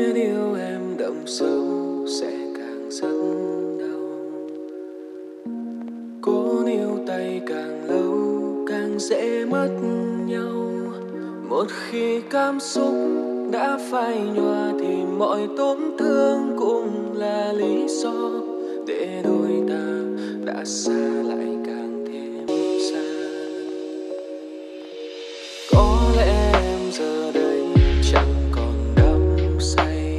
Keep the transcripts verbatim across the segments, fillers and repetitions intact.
biết yêu em đậm sâu sẽ càng rất đau. Cố níu tay càng lâu càng dễ mất nhau. Một khi cảm xúc đã phai nhòa thì mọi tổn thương cũng là lý do để đôi ta đã xa lại càng thêm xa. Có lẽ em giờ đây chẳng còn đắm say,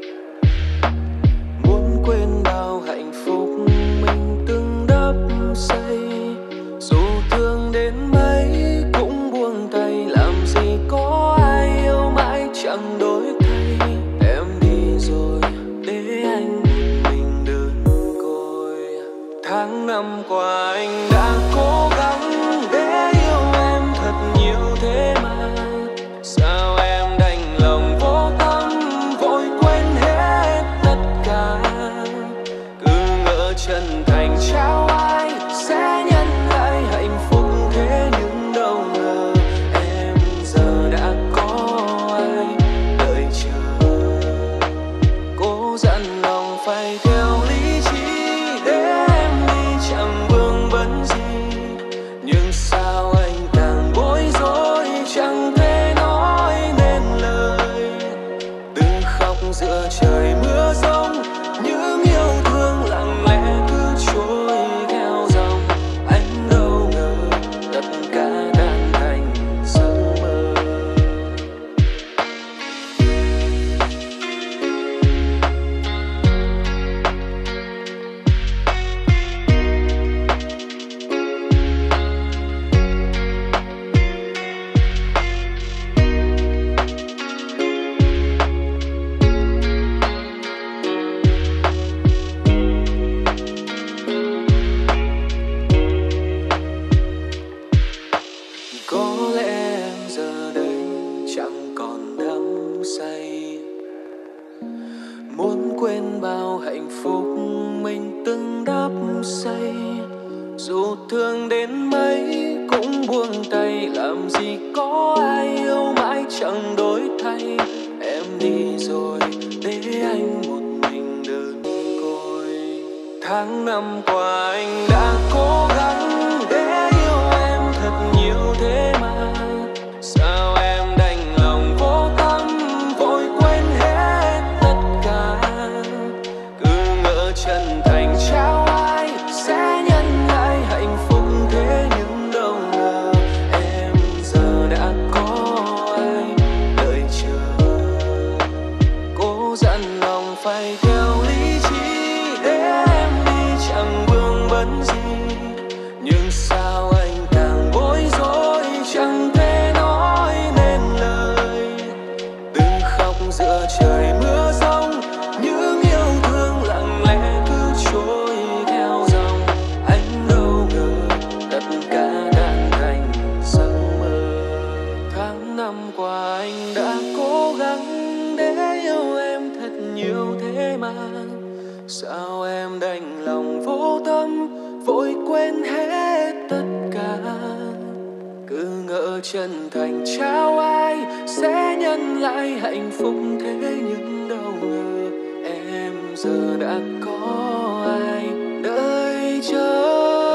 muốn quên bao hạnh phúc mình từng đắp xây. Dù thương đến mấy cũng buông tay, làm gì có ai yêu mãi chẳng đổi thay. Em đi rồi để anh một mình đơn côi. Tháng năm qua anh đã cố gắng để yêu em thật nhiều thế mà sao em đành lòng vô tâm vội quên hết tất cả. Cứ ngỡ chân thành trao ai sẽ nhân lại hạnh phúc, thế nhưng đâu ngờ em giờ đã có ai đợi chờ. Cố dặn lòng phải theo lý trí để em đi chẳng vương vấn gì, nhưng sao anh càng bối rối chẳng thể nói nên lời. Đừng khóc giữa trời mưa giông, những yêu thương lặng lẽ cứ trôi theo dòng. Anh đâu ngờ tất cả tan thành giấc mơ. Có lẽ em giờ đây chẳng còn đắm say, muốn quên bao hạnh phúc mình từng đắp xây. Dù thương đến mấy cũng buông tay, làm gì có ai yêu mãi chẳng đổi thay. Em đi rồi để anh một mình đơn côi. Tháng năm qua anh đã cố gắng để yêu em thật nhiều thế mà sao em đành lòng vô tâm vội quên hết tất cả. Cứ ngỡ chân thành trao ai sẽ nhân lại hạnh phúc, thế nhưng đâu ngờ em giờ đã có ai đợi chờ. Cố dặn lòng phải theo lý trí để em đi chẳng vương vấn gì, nhưng sao anh càng bối rối chẳng thể nói nên lời. Đừng khóc giữa trời mưa giông, những yêu thương lặng lẽ cứ trôi theo dòng. Anh đâu ngờ tất cả tan thành giấc mơ. Tháng năm qua anh đã cố gắng để yêu em thật nhiều thế mà sao em đành lòng vô tâm vội quên hết tất cả. Cứ ngỡ chân thành trao ai sẽ nhân lại hạnh phúc, thế nhưng đâu ngờ em giờ đã có ai đợi chờ.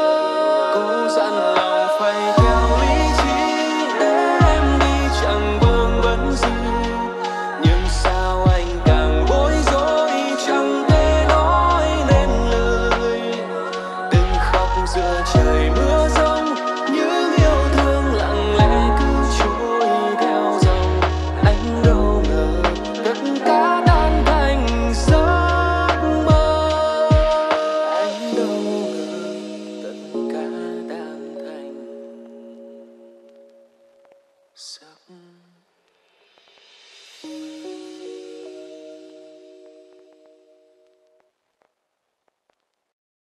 Cố dặn lòng phải theo lý trí để em đi chẳng vương vấn gì, nhưng sao anh càng bối rối chẳng thể nói nên lời. Đừng khóc giữa trời mưa giông, những yêu thương lặng lẽ cứ trôi theo dòng. Anh đâu ngờ tất cả tan thành giấc mơ. Anh đâu ngờ tất cả tan thành giấc mơ.